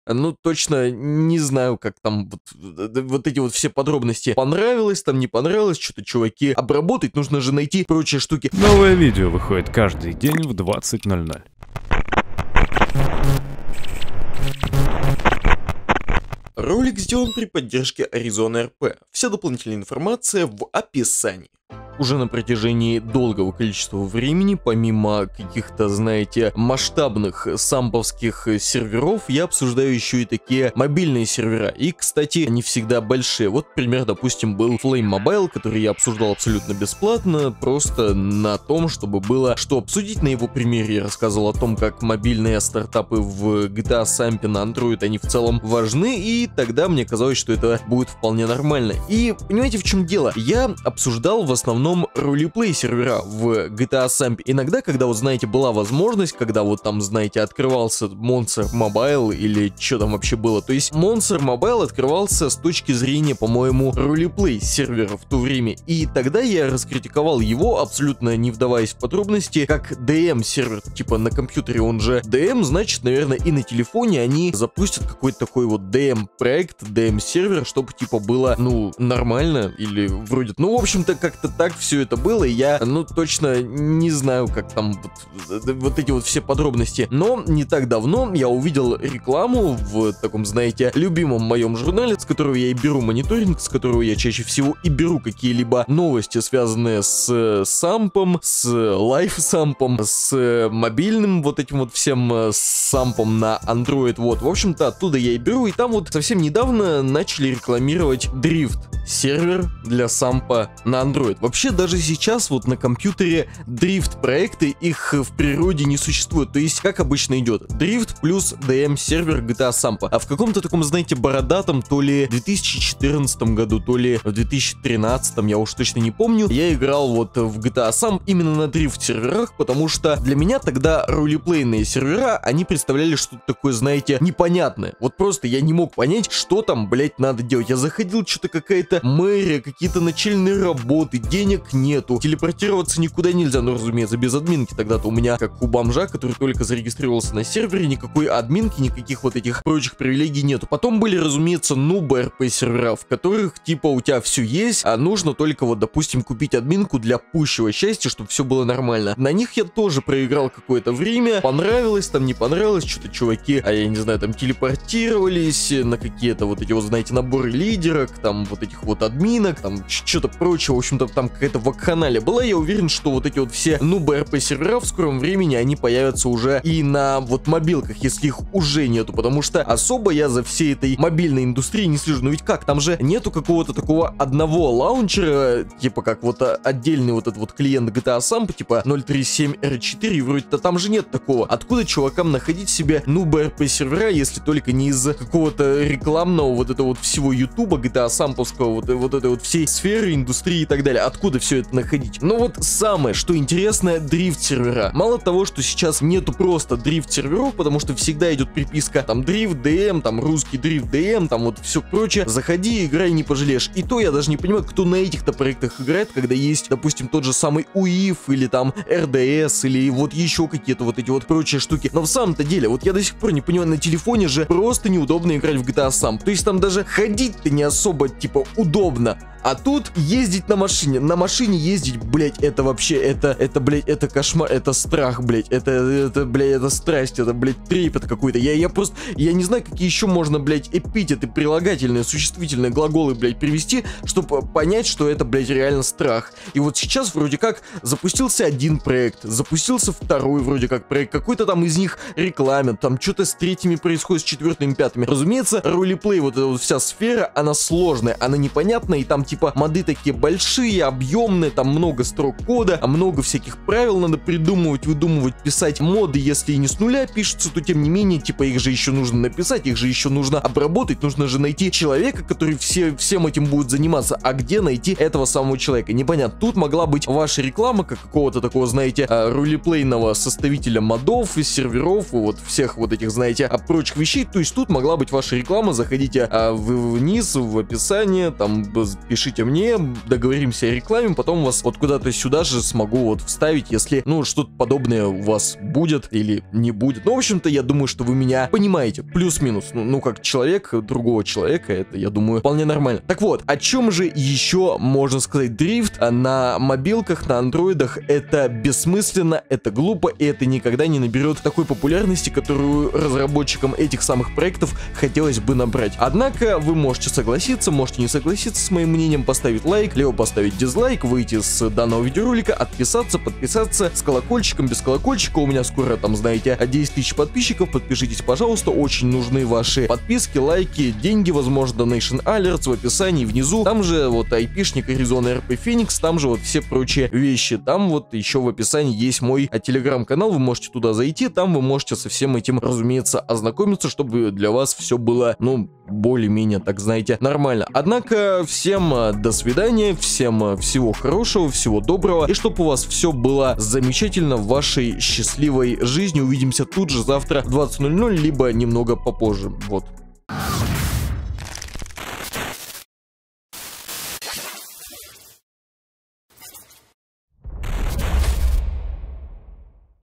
Ну, точно не знаю, как там вот эти вот все подробности. Понравилось, там не понравилось, что-то, чуваки, обработать, нужно же найти прочие штуки. Новое видео выходит каждый день в 20:00. Ролик сделан при поддержке Arizona RP. Вся дополнительная информация в описании. Уже на протяжении долгого количества времени, помимо каких-то, знаете, масштабных самповских серверов, я обсуждаю еще и такие мобильные сервера. И, кстати, они всегда большие. Вот пример, допустим, был Flame Mobile, который я обсуждал абсолютно бесплатно, просто на том, чтобы было что обсудить. На его примере я рассказывал о том, как мобильные стартапы в GTA Samp на Android, они в целом важны, и тогда мне казалось, что это будет вполне нормально. И понимаете, в чем дело? Я обсуждал в основном ролеплей сервера в GTA Samp. Иногда, когда, вот знаете, была возможность, когда вот там, знаете, открывался Monster Mobile или что там вообще было, то есть Monster Mobile открывался с точки зрения, по-моему, ролеплей сервера в то время, и тогда я раскритиковал его, абсолютно не вдаваясь в подробности, как DM сервер, типа на компьютере он же DM, значит, наверное, и на телефоне они запустят какой-то такой вот DM проект, DM сервер, чтобы типа было, ну, нормально, или вроде, ну, в общем-то, как-то так все это было, и я, ну, точно не знаю, как там вот эти вот все подробности. Но не так давно я увидел рекламу в таком, знаете, любимом моем журнале, с которого я и беру мониторинг, с которого я чаще всего и беру какие-либо новости, связанные с сампом, с лайф-сампом, с мобильным вот этим вот всем сампом на Android. Вот, в общем-то, оттуда я и беру, и там вот совсем недавно начали рекламировать Drift, сервер для сампа на Android. Вообще, даже сейчас вот на компьютере Drift проекты, их в природе не существует. То есть, как обычно идет, Drift плюс DM сервер GTA Samp. А в каком-то таком, знаете, бородатом, то ли в 2014 году, то ли в 2013, я уж точно не помню, я играл вот в GTA Samp именно на Drift серверах, потому что для меня тогда ролеплейные сервера, они представляли что-то такое, знаете, непонятное. Вот просто я не мог понять, что там, блять, надо делать. Я заходил, что-то какая-то мэрия, какие-то начальные работы, денег нету, телепортироваться никуда нельзя, ну, разумеется, без админки. Тогда-то у меня, как у бомжа, который только зарегистрировался на сервере, никакой админки, никаких вот этих прочих привилегий нету. Потом были, разумеется, нубы РП сервера, в которых, типа, у тебя все есть, а нужно только вот, допустим, купить админку для пущего счастья, чтобы все было нормально. На них я тоже проиграл какое-то время, понравилось, там не понравилось, что-то чуваки, а я не знаю, там телепортировались на какие-то вот эти вот, знаете, наборы лидерок, там вот этих вот админок, там что-то прочее, в общем-то, там какая-то вакханалия была. Я уверен, что вот эти вот все нубы РП сервера в скором времени, они появятся уже и на вот мобилках, если их уже нету, потому что особо я за всей этой мобильной индустрией не слежу. Но ведь как, там же нету какого-то такого одного лаунчера, типа как вот отдельный вот этот вот клиент GTA Samp, типа 037R4, и вроде-то там же нет такого. Откуда чувакам находить себе нубы РП сервера, если только не из какого-то рекламного вот этого вот всего ютуба, GTA Samповского, вот этой вот всей сферы, индустрии и так далее. Откуда все это находить? Но вот самое, что интересное, дрифт сервера. Мало того, что сейчас нету просто дрифт серверов, потому что всегда идет приписка там дрифт DM, там русский дрифт DM, там вот все прочее. Заходи, играй, не пожалеешь. И то я даже не понимаю, кто на этих-то проектах играет, когда есть, допустим, тот же самый УИФ или там РДС или вот еще какие-то вот эти вот прочие штуки. Но в самом-то деле, вот я до сих пор не понимаю, на телефоне же просто неудобно играть в GTA Samp. То есть там даже ходить-то не особо, типа, удобно. А тут ездить на машине. На машине ездить, блять, это вообще, это, блять, это кошмар, это страх, блять, это, блять, это страсть, это, блять, трепет какой-то. Я просто, я не знаю, какие еще можно, блять, эпитеты, прилагательные, существительные глаголы, блять, привести, чтобы понять, что это, блять, реально страх. И вот сейчас вроде как запустился один проект, запустился второй вроде как проект, какой-то там из них рекламят, там что-то с третьими происходит, с четвертыми, пятыми. Разумеется, ролеплей, вот эта вот вся сфера, она сложная, она непонятная, и там типа моды такие большие, объемные, там много строк кода, а много всяких правил надо придумывать, выдумывать, писать. Моды, если и не с нуля пишутся, то тем не менее, типа их же еще нужно написать, их же еще нужно обработать, нужно же найти человека, который всем этим будет заниматься. А где найти этого самого человека? Непонятно. Тут могла быть ваша реклама, как какого-то такого, знаете, ролеплейного составителя модов и серверов, и вот всех вот этих, знаете, прочих вещей. То есть тут могла быть ваша реклама, заходите вниз в описание, там пишите напишите мне, договоримся о рекламе, потом вас вот куда-то сюда же смогу вот вставить, если, ну, что-то подобное у вас будет или не будет. Ну, в общем-то, я думаю, что вы меня понимаете, плюс-минус. Ну, как человек другого человека, это, я думаю, вполне нормально. Так вот, о чем же еще можно сказать? Дрифт на мобилках, на андроидах, это бессмысленно, это глупо, и это никогда не наберет такой популярности, которую разработчикам этих самых проектов хотелось бы набрать. Однако, вы можете согласиться, можете не согласиться с моим мнением, поставить лайк, либо поставить дизлайк, выйти с данного видеоролика, отписаться, подписаться, с колокольчиком, без колокольчика. У меня скоро там, знаете, 10 тысяч подписчиков. Подпишитесь, пожалуйста, очень нужны ваши подписки, лайки, деньги, возможно, Donation Alerts в описании внизу. Там же вот айпишник Arizona RP Phoenix, там же вот все прочие вещи. Там вот еще в описании есть мой телеграм-канал, вы можете туда зайти, там вы можете со всем этим, разумеется, ознакомиться, чтобы для вас все было, ну, более-менее, так знаете, нормально. Однако, всем до свидания, всем всего хорошего, всего доброго, и чтобы у вас все было замечательно в вашей счастливой жизни. Увидимся тут же завтра в 20:00, либо немного попозже. Вот.